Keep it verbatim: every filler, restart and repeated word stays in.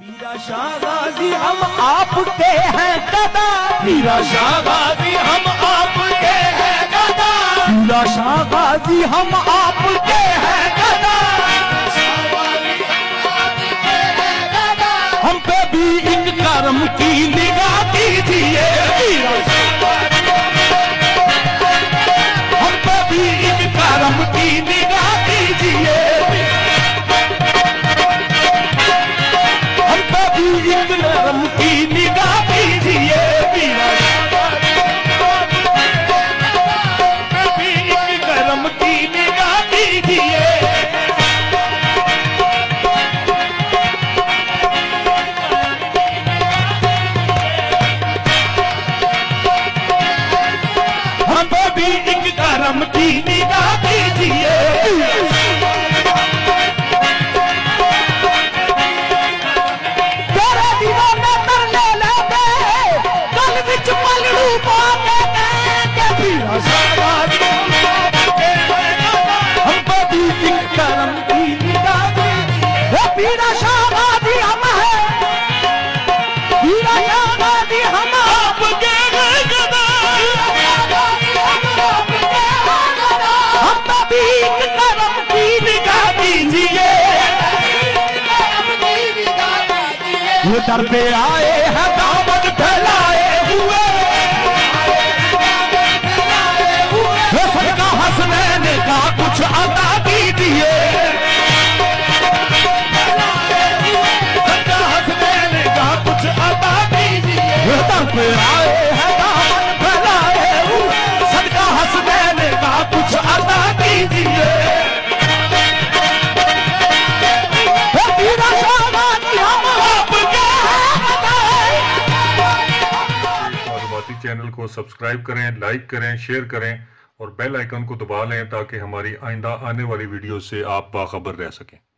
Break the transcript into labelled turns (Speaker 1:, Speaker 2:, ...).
Speaker 1: मीरा शाह गाजी हम आपके हैं गदा, मीरा शाह गाजी हम आपके हैं गदा, मीरा शाह गाजी हम आपके हैं गदा, हम पे भी एक करम की निगाह कीजिए, हम पे भी एक करम की निगाह कीजिए, एक नरम की निगाह कीजिए, कभी एक गरम की निगाह कीजिए, हम भी एक गरम की निगाह कीजिए, मीरा शाह गाजी हम है, मीरा शाह गाजी हम आपके हैं गदा, हम भी एक करम की निगाह कीजिए, ये दर पे आए हैं दामन फैलाए हुए, सबका हंसने का कुछ अदा कीजिए, पे आए हैं दामन फैलाए हुए, सदका हंसने का कुछ अदा कीजिए, मीरा शाह गाजी हम आपके हैं।
Speaker 2: मालूमाती चैनल को सब्सक्राइब करें, लाइक करें, शेयर करें और बेल आइकन को दबा लें ताकि हमारी आइंदा आने वाली वीडियो से आप बाखबर रह सकें।